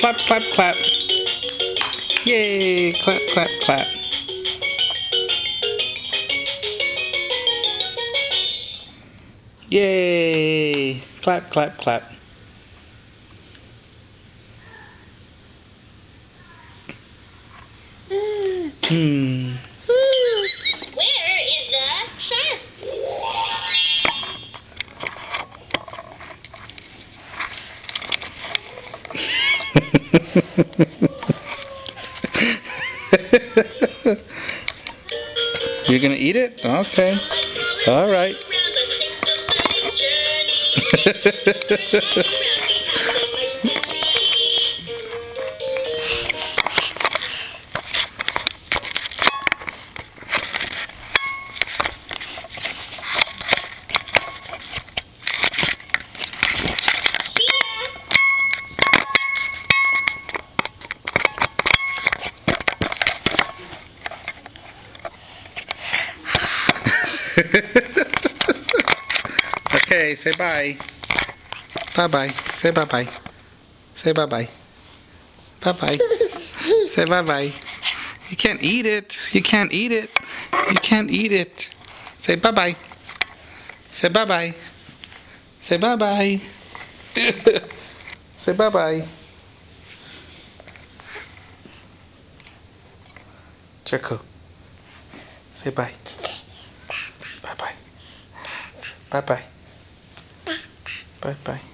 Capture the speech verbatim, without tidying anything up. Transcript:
Clap, clap, clap. Yay! Clap, clap, clap. Yay! Clap, clap, clap. Hmm. Where is the sun? You're gonna eat it? Okay. All right. Okay, say bye. Bye bye. Say bye bye. Say bye bye. Bye bye. Say bye bye. You can't eat it. You can't eat it. You can't eat it. Say bye bye. Say bye bye. Say bye bye. Say bye bye. Draco. Say bye. Bye bye. Bye bye. Bye bye.